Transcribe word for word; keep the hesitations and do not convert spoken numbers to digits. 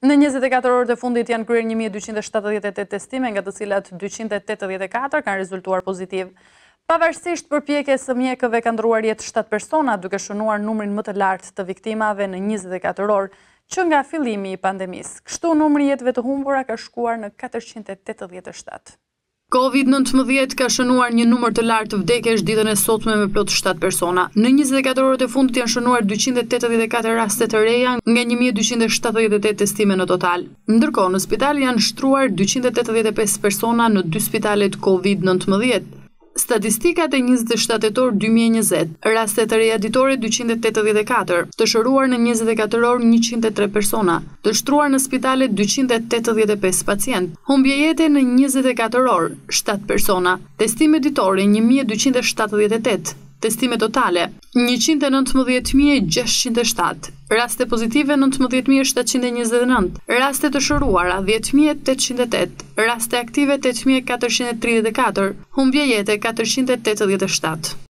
Në njëzet e katër orët e fundit janë kryer një mijë dyqind e shtatëdhjetë e tetë testime, nga të cilat dyqind e tetëdhjetë e katër kanë rezultuar pozitiv. Pavarësisht përpjekjes së mjekëve ka ndruar jetë shtatë persona, duke shënuar numrin më të lartë të viktimave në njëzet e katër orë që nga fillimi i pandemisë. Kështu numri jetëve të humbura ka shkuar në katërqind e tetëdhjetë e shtatë. Covid nëntëmbëdhjetë ka shënuar një numër të lartë të vdekjesh ditën e sotme me plot shtatë persona. Në njëzet e katër orët e fundit janë shënuar dyqind e tetëdhjetë e katër raste të reja nga një mijë dyqind e shtatëdhjetë e tetë testime në total. Ndërkohë, në spital janë shtruar dyqind e tetëdhjetë e pesë persona në dy spitalet Covid nëntëmbëdhjetë. Statistikat e njëzet e shtatë tetor dy mijë e njëzet, raste të reja ditore dyqind e tetëdhjetë e katër, të shëruar në njëzet e katër orë njëqind e tre persona, të shtruar në spitalet dyqind e tetëdhjetë e pesë pacient, humbje jete në njëzet e katër orë shtatë persona, testime ditore një mijë dyqind e shtatëdhjetë e tetë, testime totale njëqind e nëntëmbëdhjetë mijë e gjashtëqind e shtatë, raste pozitive nëntëmbëdhjetë mijë e shtatëqind e njëzet e nëntë, raste të shëruara dhjetë mijë e tetëqind e tetë, raste aktive tetë mijë e katërqind e tridhjetë e katër, humbje jete katërqind e tetëdhjetë e shtatë.